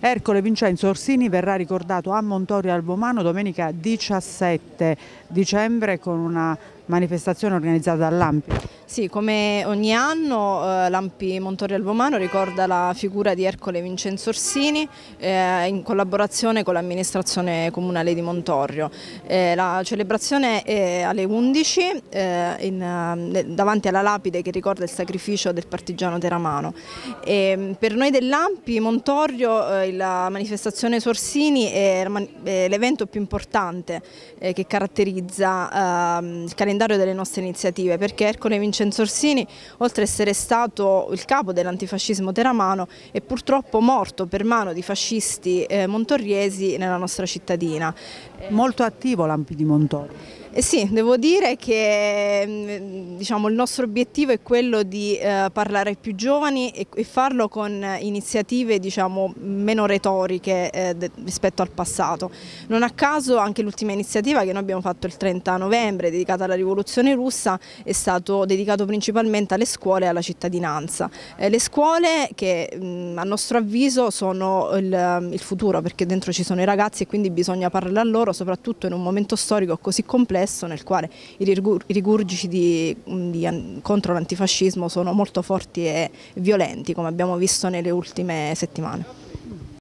Ercole Vincenzo Orsini verrà ricordato a Montorio al Vomano domenica 17 dicembre con una manifestazione organizzata dall'ANPI. Sì, come ogni anno l'ANPI Montorio al Vomano ricorda la figura di Ercole Vincenzo Orsini in collaborazione con l'amministrazione comunale di Montorio. La celebrazione è alle 11 davanti alla lapide che ricorda il sacrificio del partigiano teramano. Per noi dell'ANPI Montorio la manifestazione su Orsini è l'evento più importante che caratterizza il calendario delle nostre iniziative, perché Ercole Vincenzo Orsini, oltre ad essere stato il capo dell'antifascismo teramano, è purtroppo morto per mano di fascisti montorriesi nella nostra cittadina. Molto attivo l'ANPI di Montorio. Sì, devo dire che diciamo, il nostro obiettivo è quello di parlare ai più giovani e farlo con iniziative diciamo, meno retoriche rispetto al passato. Non a caso anche l'ultima iniziativa che noi abbiamo fatto il 30 novembre dedicata alla rivoluzione russa è stato dedicato principalmente alle scuole e alla cittadinanza. Le scuole che a nostro avviso sono il futuro, perché dentro ci sono i ragazzi e quindi bisogna parlare a loro soprattutto in un momento storico così complesso nel quale i rigurgiti contro l'antifascismo sono molto forti e violenti, come abbiamo visto nelle ultime settimane.